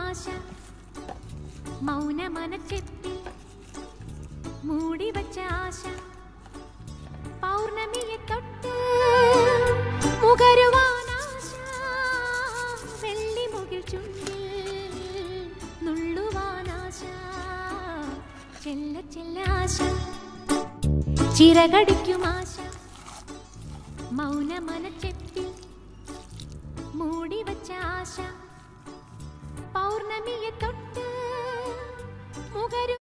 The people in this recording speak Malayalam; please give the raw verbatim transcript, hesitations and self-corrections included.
ആശ മൗനമനച്ചെത്തി മൂടി വച്ച ആശ പൗർണമിയെ തൊട്ട് മുകരുവാനാശ വെള്ളിമുകിൽ ചുണ്ടിൽ നുള്ളുവാനാശ ചെല്ല ചെല്ല ആശ ചിറകടിക്കും ആശ മൗനമനച്ചെത്തി മൂടി വച്ച ആശ പൗർണമിയെ തൊട്ട് മുകരു